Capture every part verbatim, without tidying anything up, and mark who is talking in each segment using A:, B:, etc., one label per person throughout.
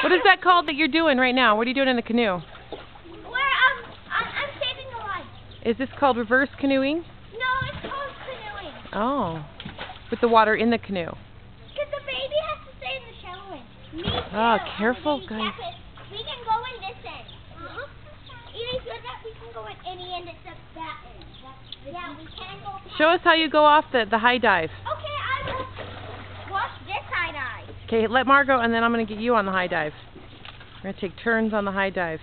A: What is that called that you're doing right now? What are you doing in the canoe?
B: Where um, I'm, I'm saving a life.
A: Is this called reverse canoeing?
B: No, it's called canoeing.
A: Oh, with the water in the canoe.
B: Because the baby has to stay in the shallow end. Me too.
A: Oh, careful,
B: Baby
A: guys.
B: Captain. We can go in this end. Uh-huh. Either so that we can go in any end except that end. Yeah, we can go.
A: Show us how you go off the, the high dive.
B: Okay, I will watch this high dive.
A: Okay, let Margo, and then I'm going to get you on the high dive. We're going to take turns on the high dive.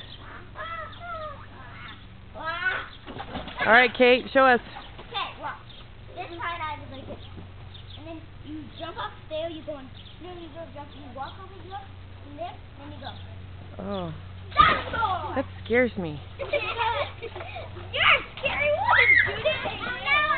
A: All right, Kate, show us.
B: Okay, well, this high dive is like this. And then you jump off there, you go in, then you go jump, you walk over here, and there, then you go.
A: Oh,
B: Dinosaur!
A: that scares me.
B: You're a scary woman, Judith! No!